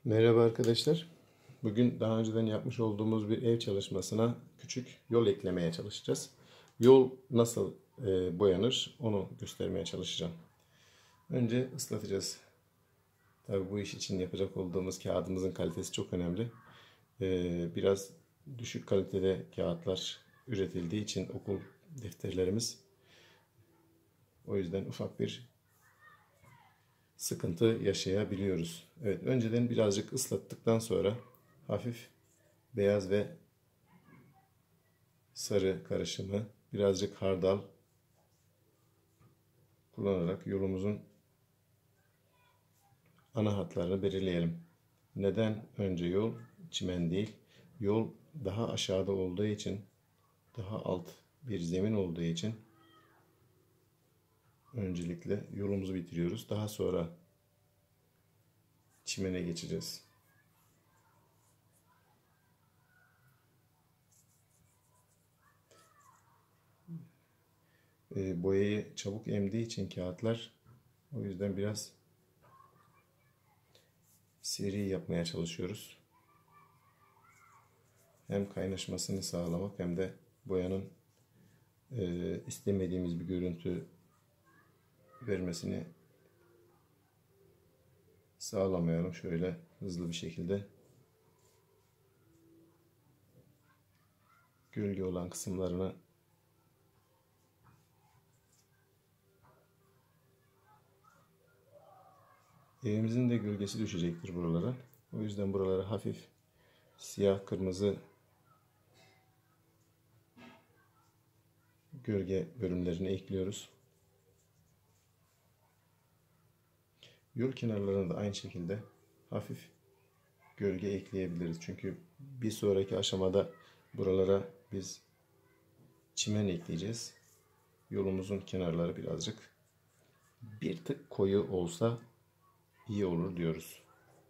Merhaba arkadaşlar. Bugün daha önceden yapmış olduğumuz bir ev çalışmasına küçük yol eklemeye çalışacağız. Yol nasıl boyanır onu göstermeye çalışacağım. Önce ıslatacağız. Tabii bu iş için yapacak olduğumuz kağıdımızın kalitesi çok önemli. Biraz düşük kalitede kağıtlar üretildiği için okul defterlerimiz, o yüzden ufak bir sıkıntı yaşayabiliyoruz. Evet, önceden birazcık ıslattıktan sonra hafif beyaz ve sarı karışımı, birazcık hardal kullanarak yolumuzun ana hatlarını belirleyelim. Neden önce yol, çimen değil? Yol daha aşağıda olduğu için, daha alt bir zemin olduğu için öncelikle yolumuzu bitiriyoruz. Daha sonra çimene geçeceğiz. Boyayı çabuk emdiği için kağıtlar, o yüzden biraz seri yapmaya çalışıyoruz. Hem kaynaşmasını sağlamak hem de boyanın istemediğimiz bir görüntü vermesini sağlamayalım. Şöyle hızlı bir şekilde gölge olan kısımlarını evimizin de gölgesi düşecektir buralara. O yüzden buralara hafif siyah kırmızı gölge bölümlerini ekliyoruz. Yol kenarlarına da aynı şekilde hafif gölge ekleyebiliriz. Çünkü bir sonraki aşamada buralara biz çimen ekleyeceğiz. Yolumuzun kenarları birazcık bir tık koyu olsa iyi olur diyoruz.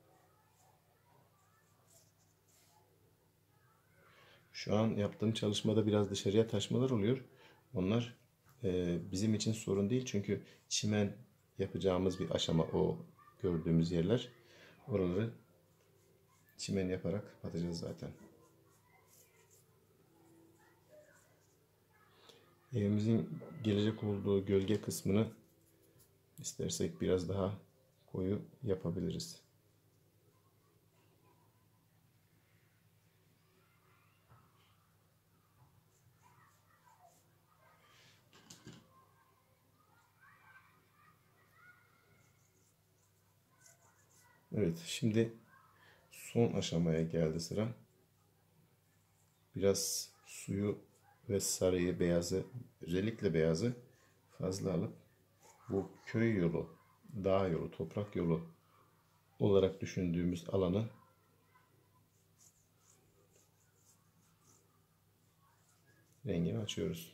Şu an yaptığım çalışmada biraz dışarıya taşmalar oluyor. Onlar bizim için sorun değil. Çünkü çimen yapacağımız bir aşama o gördüğümüz yerler. Oraları çimen yaparak kapatacağız zaten. Evimizin gelecek olduğu gölge kısmını istersek biraz daha koyu yapabiliriz. Evet, şimdi son aşamaya geldi sıra. Biraz suyu ve sarıyı, beyazı, özellikle beyazı fazla alıp bu köy yolu, dağ yolu, toprak yolu olarak düşündüğümüz alanı rengini açıyoruz.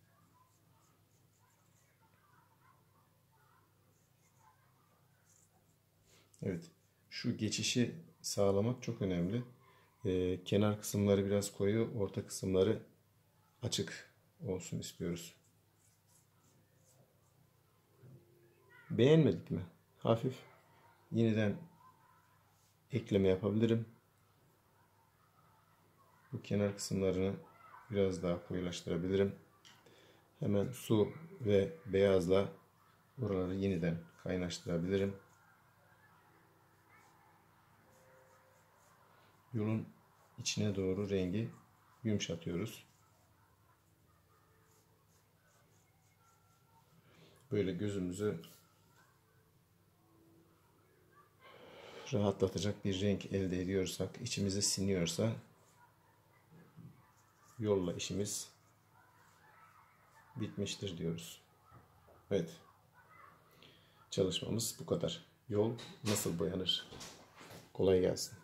Evet, şu geçişi sağlamak çok önemli. Kenar kısımları biraz koyu, orta kısımları açık olsun istiyoruz. Beğenmedik mi? Hafif yeniden ekleme yapabilirim. Bu kenar kısımlarını biraz daha koyulaştırabilirim. Hemen su ve beyazla buraları yeniden kaynaştırabilirim. Yolun içine doğru rengi yumuşatıyoruz. Böyle gözümüzü rahatlatacak bir renk elde ediyorsak, içimize siniyorsa yolla işimiz bitmiştir diyoruz. Evet. Çalışmamız bu kadar. Yol nasıl boyanır? Kolay gelsin.